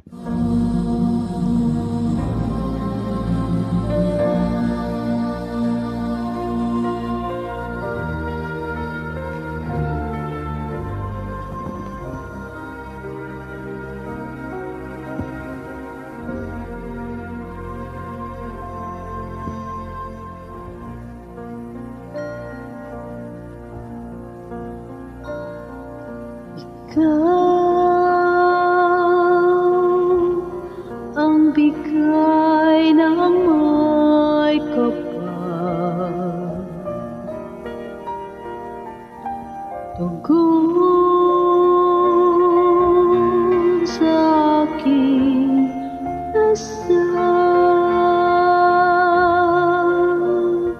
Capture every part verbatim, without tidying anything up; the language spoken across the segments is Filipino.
Ikaw ang bigay ng may kapal, tugon sa aking dasal,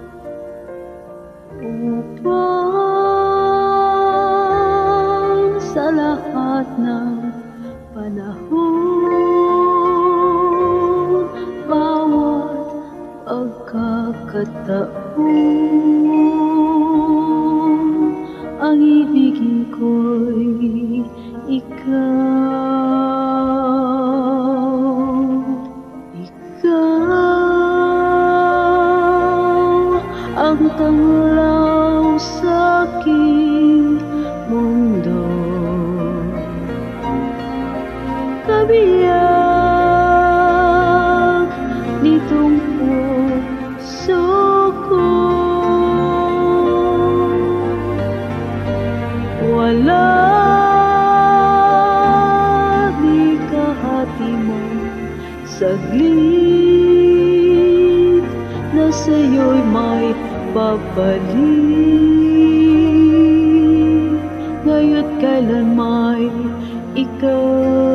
upang sa lahat ng panahon, bawat pagkakataon, ang ibigin ko'y ikaw. Ikaw ang tanglaw sa aking mundo, kabiyak nitong puso ko. Wala di kahati mo saglit na sa'yo'y may babalik, ngayo't kailan may ikaw.